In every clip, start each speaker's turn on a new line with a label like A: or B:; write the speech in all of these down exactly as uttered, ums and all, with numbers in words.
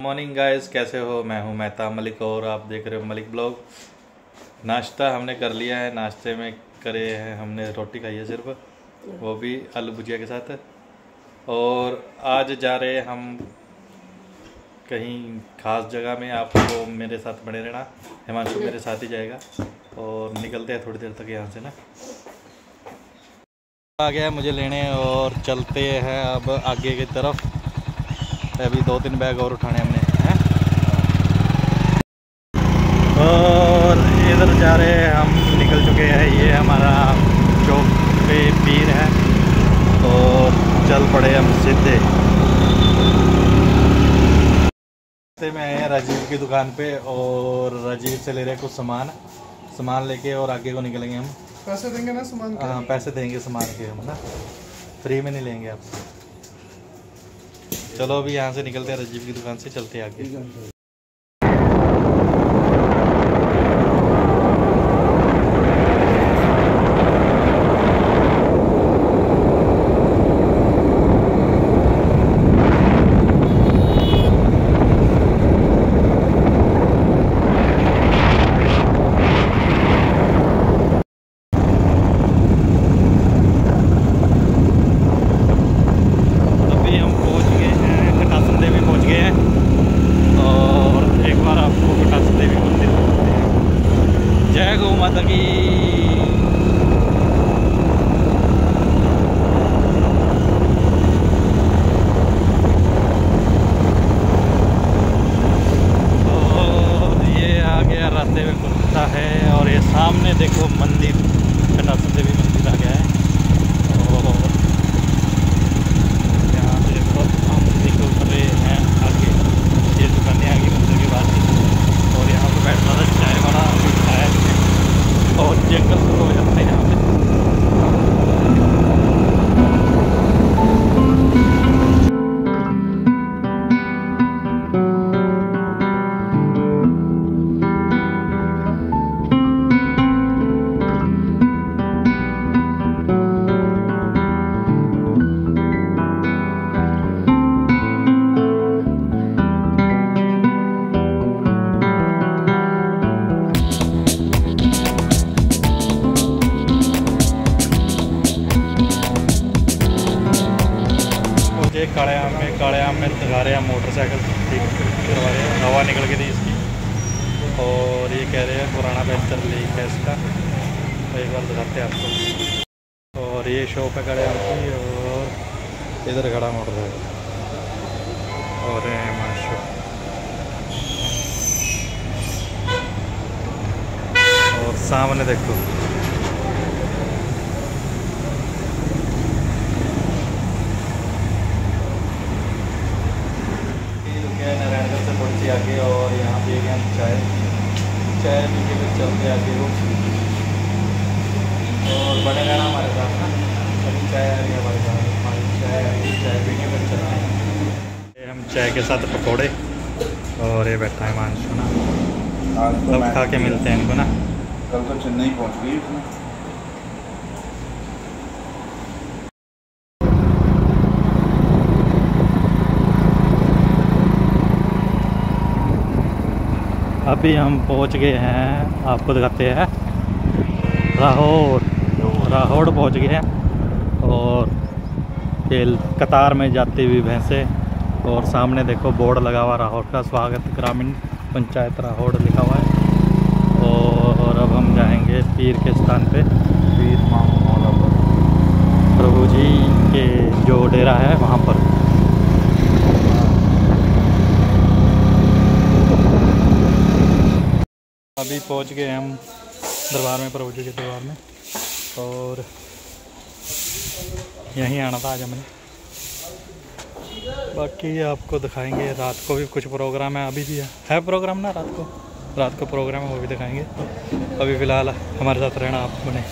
A: Morning guys, कैसे हो? मैं हूं मेहता मलिक और आप देख रहे हो मलिक ब्लॉग। नाश्ता हमने कर लिया है। नाश्ते में करे हैं हमने रोटी खाई है सिर्फ, वो भी आलू भुजिया के साथ। और आज जा रहे हैं हम कहीं ख़ास जगह में। आपको मेरे साथ बने रहना। हिमांशु मेरे साथ ही जाएगा और निकलते हैं थोड़ी देर तक यहाँ से ना। आ गया मुझे लेने और चलते हैं अब आगे की तरफ। अभी दो तीन बैग और उठाने हमने हैं और इधर जा रहे हैं हम। निकल चुके हैं, ये हमारा चौक पे पीर है और चल पड़े हम सीधे। रास्ते में आए हैं राजीव की दुकान पे और राजीव से ले रहे हैं कुछ सामान सामान लेके और आगे को निकलेंगे हम।
B: पैसे देंगे ना सामान के?
A: हाँ, पैसे देंगे सामान के हम ना, फ्री में नहीं लेंगे आप। चलो अभी यहाँ से निकलते हैं, राजीव की दुकान से चलते हैं आगे। जय गौ माता की। तो ये आ गया रास्ते में कुत्ता है और ये सामने देखो मंदिर, कटासन देवी मंदिर आ गया है। और यहाँ से देखो हम निकल रहे हैं आगे। ये दुकानें आ गई मंदिर के बाद और यहाँ पे बैठना था चाय वाला और जंगल शुरू हो जाते हैं यहाँ पे। काले आम में काले आम में दिखा रहे हैं मोटरसाइकिल ठीक करवा रहे हैं, हवा निकल गई थी इसकी। और ये कह रहे हैं पुराना पेंचर लीक है इसका, तो एक बार दिखाते हैं आपको। और ये शॉप है काले आम की और इधर खड़ा मोटरसाइकिल और हिमांशु। और सामने देखो नारायणगढ़ से थोड़ी सी आगे और यहाँ पे गए हम चाय चाय पी के फिर चलते आगे वो। और बड़े रहना हमारे साथ ना, अभी चाय आ रही है हमारे साथ, हमारी चाय आ रही है, चाय पी के फिर चलते हैं। हम चाय के साथ पकौड़े और ये बैठा है हिमांशु ना, अब खा के मिलते हैं इनको ना।
B: कल तो चेन्नई पहुँच गई उसमें।
A: अभी हम पहुंच गए हैं, आपको दिखाते हैं राहोड़। राहोड़ पहुंच गए हैं और ये कतार में जाती हुई भैंसे। और सामने देखो बोर्ड लगा हुआ राहोड़ का, स्वागत ग्रामीण पंचायत राहोड़ लिखा हुआ है। और अब हम जाएंगे पीर के स्थान पे, पीर प्रभु जी के जो डेरा है वहाँ पर। अभी पहुंच गए हम दरबार में, प्रभु जी के दरबार में। और यहीं आना था आज हमने। बाकी आपको दिखाएंगे, रात को भी कुछ प्रोग्राम है, अभी भी है, है प्रोग्राम ना रात को रात को प्रोग्राम है, वो भी दिखाएंगे। अभी फ़िलहाल हमारे साथ रहना आप बने।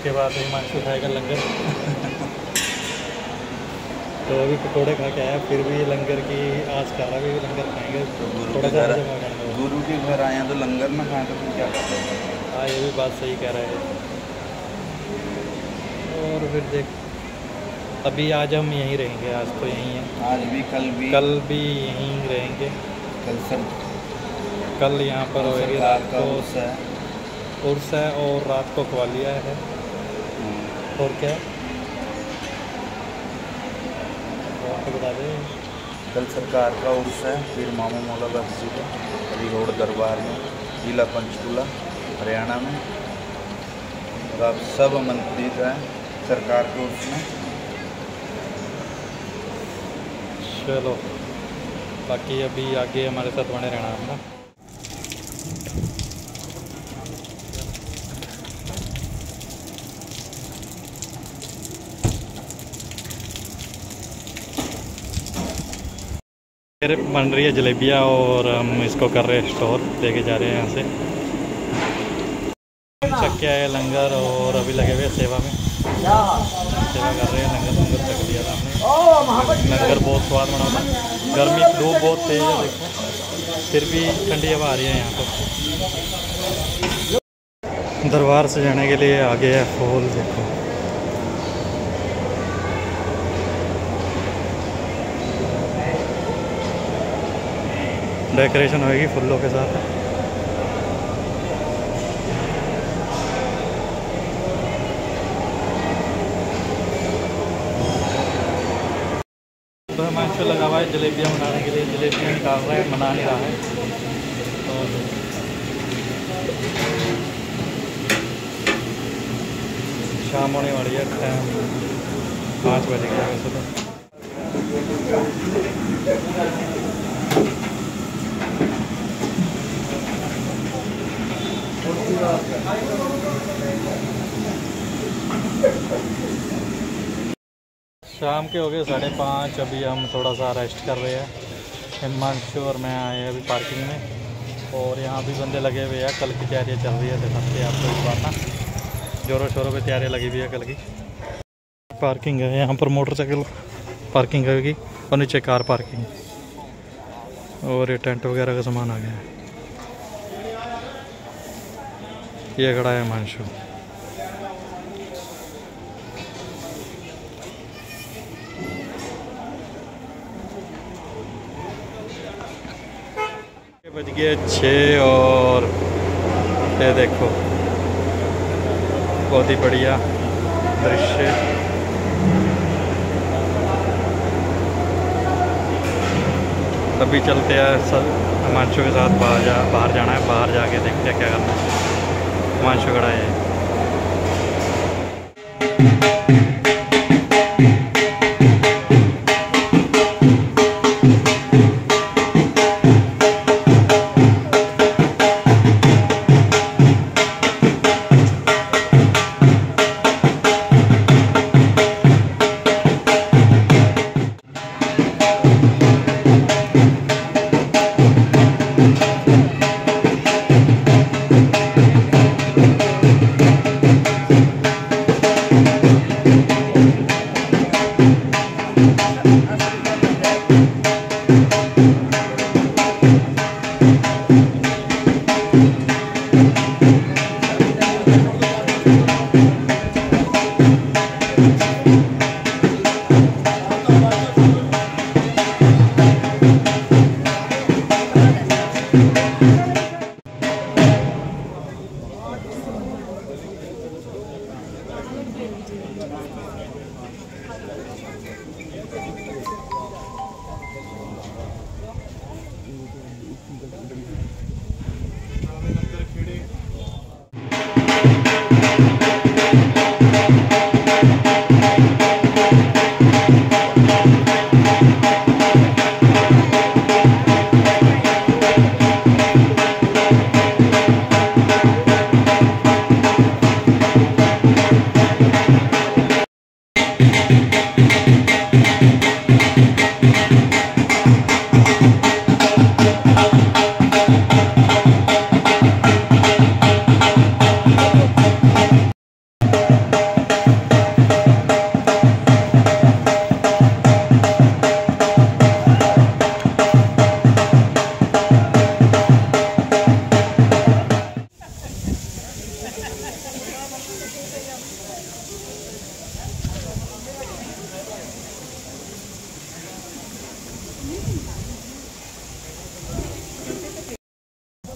A: उसके बाद हिमांशु खाएगा लंगर। तो अभी पकौड़े खा के आया, फिर भी लंगर की आज खा रहा, भी लंगर खाएंगे। थोड़ा सा
B: गुरु के घर आए हैं तो लंगर ना खाए तो फिर क्या करते हैं?
A: हाँ, ये भी बात सही कह रहे हैं। और फिर देख, अभी आज हम यहीं रहेंगे, आज तो यहीं है।
B: आज भी कल भी
A: कल भी यहीं रहेंगे।
B: कल सर
A: कल यहाँ पर होएगी रात को
B: उर्स है
A: उर्स है और रात को कवालिया है। और क्या और तो बता दे।
B: कल सरकार का उर्स है, फिर मामा मौला बख्शी का अली रोड दरबार में, जिला पंचकूला हरियाणा में। और आप सब आमंत्रित हैं सरकार के उर्स में।
A: चलो, बाकी अभी आगे हमारे साथ बने रहना अपना। मेरे बन रही है जलेबियाँ और हम इसको कर रहे हैं स्टोर, लेके जा रहे हैं यहाँ से। चक्के आए लंगर और अभी लगे हुए सेवा में, सेवा कर रहे हैं। लंगर लंगर चक दिया था हमने। लंगर बहुत स्वाद बना था। गर्मी धूप बहुत तेज है देखो, फिर भी ठंडी हवा आ रही है यहाँ पर। दरबार से जाने के लिए आगे है फूल देखो। डेकोरेशन होगी फूलों के साथ। तो हिमांशु लगा हुआ है जलेबियाँ बनाने के लिए, जलेबियाँ निकाल रहा है, बना नहीं रहा है। और शाम होने वाली है, टाइम पाँच बजे गया वैसे तो। शाम के हो गए साढ़े पाँच। अभी हम थोड़ा सा रेस्ट कर रहे हैं। हिमांशु और मैं आए हैं अभी पार्किंग में, और यहाँ भी बंदे लगे हुए हैं। कल की तैयारियाँ चल रही है, दिखाते हैं आपको इस बार ना, जोरों शोरों पे तैयारियाँ लगी हुई है कल की। पार्किंग है यहाँ पर, मोटरसाइकिल पार्किंग होगी और नीचे कार पार्किंग, और ये टेंट वगैरह का सामान आ गया है। ये खड़ा है हिमांशु। बज गए छः और ये देखो बहुत ही बढ़िया दृश्य। अभी चलते हैं सर हिमांशु के साथ बाहर जा बाहर जाना है, बाहर जाके देखते हैं क्या करना है। हिमांशु खड़ा है।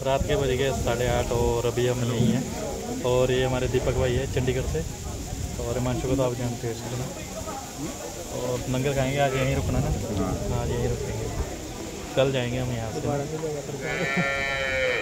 A: रात के बज गए साढ़े आठ और अभी हम यहीं हैं। और ये हमारे दीपक भाई है चंडीगढ़ से, और हिमांशु को तो आप जानते हो इसको ना। और लंगर खाएंगे आज, यहीं रुकना ना, आज यहीं रुकेंगे, कल जाएंगे हम यहाँ से।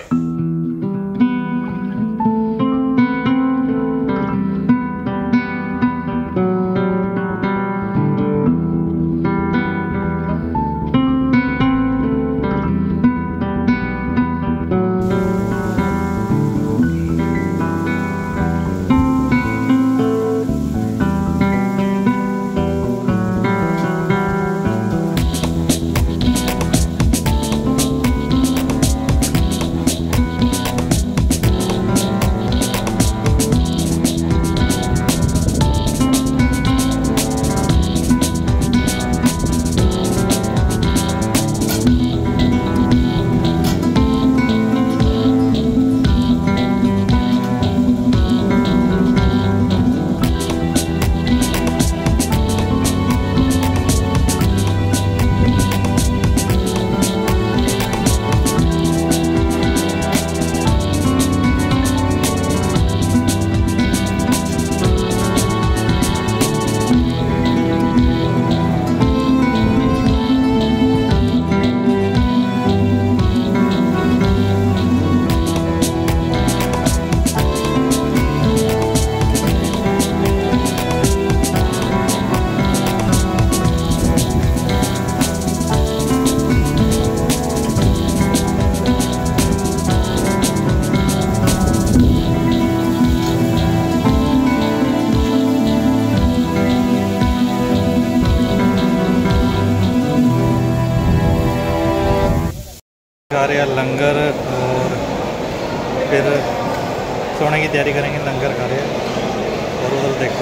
A: खा रहे हैं लंगर और फिर सोने की तैयारी करेंगे। लंगर खा रहे हैं और उधर देखो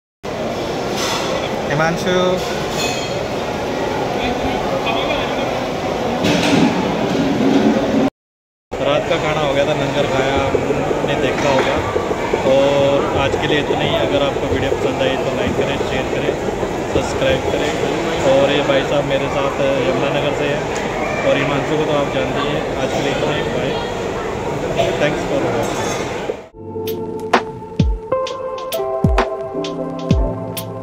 A: हिमांशु रात का खाना हो गया था, लंगर खाया, आपने देखा होगा। और आज के लिए इतना ही। अगर आपको वीडियो पसंद आई तो लाइक करें, शेयर करें, सब्सक्राइब करें। और ये भाई साहब मेरे साथ यमुनानगर से हैं और हिमांशु को तो आप जानते हैं। आज के लिए इतना ही, बाय, थैंक्स फॉर वॉचिंग।